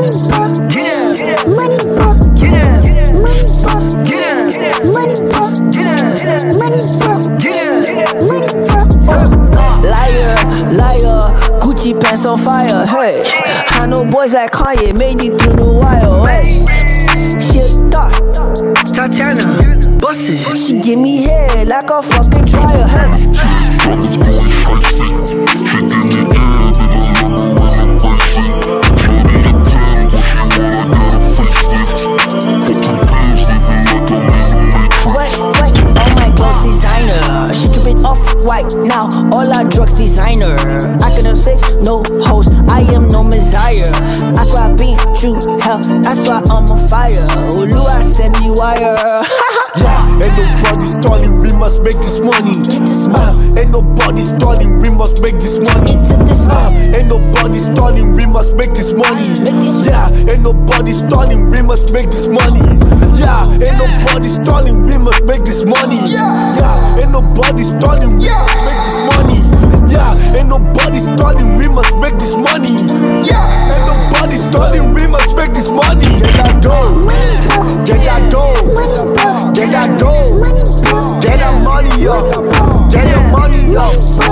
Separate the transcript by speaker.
Speaker 1: money ball,
Speaker 2: Yeah.
Speaker 1: money ball,
Speaker 2: Yeah.
Speaker 1: money ball,
Speaker 2: Yeah.
Speaker 1: money ball,
Speaker 2: Yeah.
Speaker 1: money ball,
Speaker 2: Yeah.
Speaker 1: money ball.
Speaker 3: Liar, liar, Gucci pants on fire, hey. I know boys like Kanye made it through the wire, hey. She a thought, Tatiana, boss it. She give me head like a fucking dryer, hey. She dripping off-white now, all our drugs designer. I can safe, no hoes, I am no messiah. That's why I been through hell, that's why I'm on fire. Lua send me wire.
Speaker 4: Yeah, ain't nobody stalling, we must make this money. Ain't nobody stalling, we must make this money. Ain't nobody stalling, we must make this money. Yeah, ain't nobody stalling, we must make this money. Yeah, ain't nobody stalling, we must make this money. Yeah, ain't nobody stalling, we must make this money. Yeah, ain't nobody stalling, we must make this money. Yeah, ain't nobody stalling, we must make this money. Get that dough, get that dough, get that dough, get that money up, get your money up.